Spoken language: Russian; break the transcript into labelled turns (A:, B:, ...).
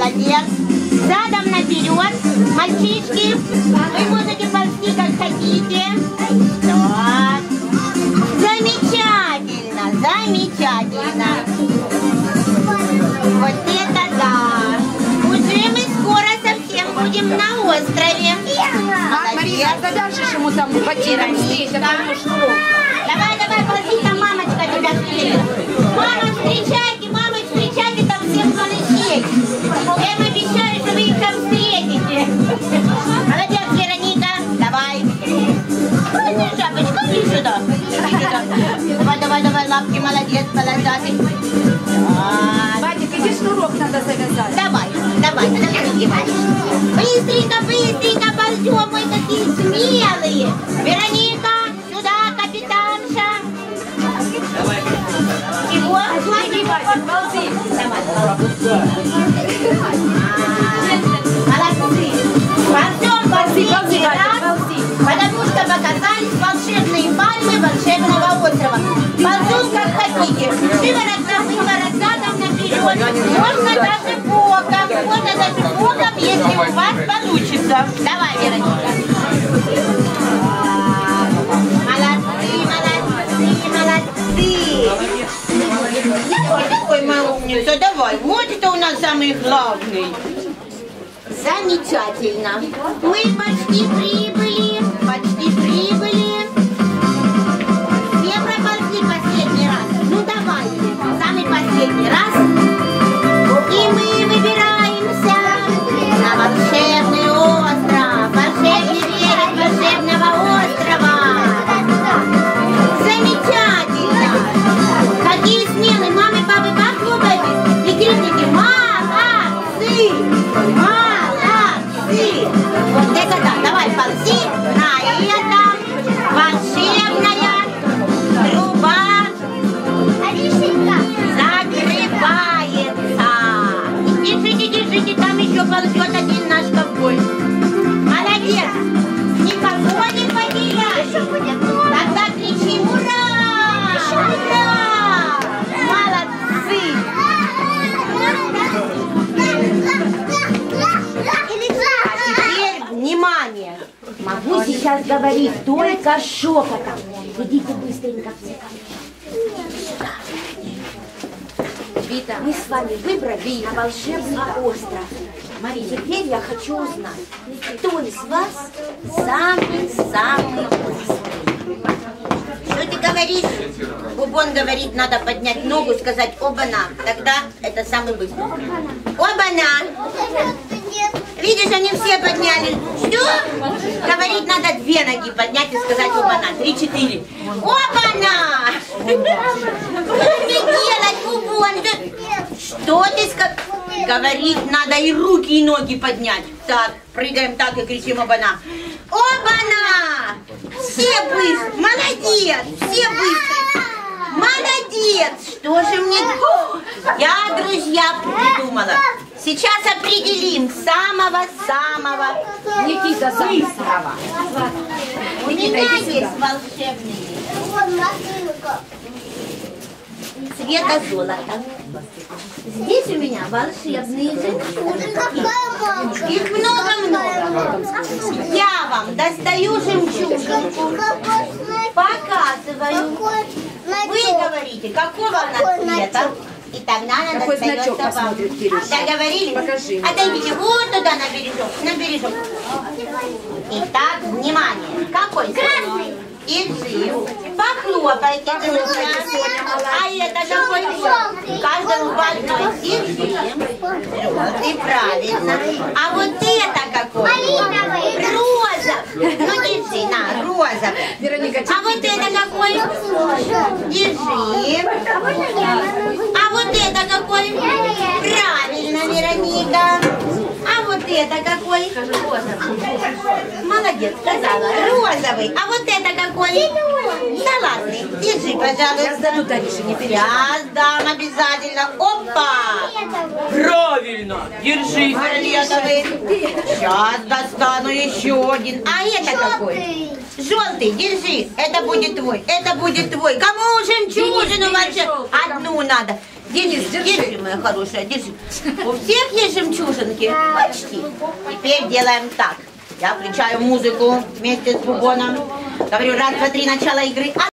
A: молодец. Задом наперед. Мальчишки, вы можете ползти как хотите. Так. Замечательно, замечательно. Вот это да. Уже мы скоро совсем будем на острове.
B: Мария, завяжешь ему там ботинок здесь,
A: Давай, давай, ползи, там мамочка тебя встретит. Мама, встречайте там всех малышей. Я им обещаю, что вы их там встретите. Молодец, Вероника, давай. Шапочка, иди сюда. Давай, лапки, молодец, полосатый.
B: Вадик, иди, шнурок надо завязать.
A: Давай, быстренько, ползем, мы такие смелые. Вероника, сюда, капитанша. Чего?
B: Ползи.
A: Молодцы. Ползи. Потому что показались волшебные пальмы волшебного острова. Ползем как хотите. Шиворот на выворот, задом наперед. Можно даже боком, если у вас получится. Давай, Вероника. Молодцы. Какой моя умница. Давай, вот это у нас самый главный. Замечательно. Мы почти прибыли. Все проползли последний раз. Ну давайте, самый последний раз. И мы выбираемся на волшебный остров. Волшебный берег волшебного острова. Замечательно. Какие смелые мамы, папы, похлопайте и крикните: молодцы! Вот это да, давай ползи. На этом волшебная труба закрывается. Держите, там еще ползет один наш ковбой. Молодец. Никого не потеряй. Тогда кричи: ура! Ура! Молодцы. Внимание! Могу сейчас говорить только шепотом. Идите быстренько все ко мне. Вита, мы с вами выбрали на волшебный остров. Мария, теперь я хочу узнать, кто из вас самый быстрый? Что ты говоришь? Бубон говорит, надо поднять ногу, сказать оба-на. Тогда это самый быстрый. Оба-на! Видишь, они все подняли. Что? Говорить, надо 2 ноги поднять и сказать оба-на. 3-4. Оба-на! Что мне делать, Бубон? Что ты сказал? Говорить, надо и руки, и ноги поднять. Так, прыгаем так и кричим оба-на. Оба-на! Все быстрые. Молодец! Все быстрые. Молодец! Что же мне... Я, друзья, придумала. Сейчас определим самого-самого.
B: Никита, самого.
A: У меня есть волшебный цвета золота. Здесь у меня волшебные жемчужинки. Их много-много. Я вам достаю жемчужинку, показываю. Вы говорите, какого она цвета. И тогда она достается вам. Договорились?
B: Покажи.
A: Отойдите вот туда на бережок. Итак, внимание. Какой? Красный. Держи. Похлопайте, друзья. А это какой? Каждому по одной. Держи. Желтый, правильно. А вот это какой? Розовый. Ну держи, на, розовый.
B: Вероника,
A: а вот это какой? Держи. А вот это какой? Правильно, Вероника. А вот это какой? Молодец, сказала. Розовый. А вот это какой? Салатный. Держи, пожалуйста. Сейчас дам обязательно. Опа! Правильно. Держи, фиолетовый. Сейчас достану еще один. А это какой? Желтый. Держи. Это будет твой. Это будет твой. Кому жемчужину вообще? Одну надо.
B: Денис,
A: Держи, моя хорошая, держи. У всех есть жемчужинки? Почти. Теперь делаем так. Я включаю музыку вместе с бубоном. Говорю, раз, два, три, начало игры.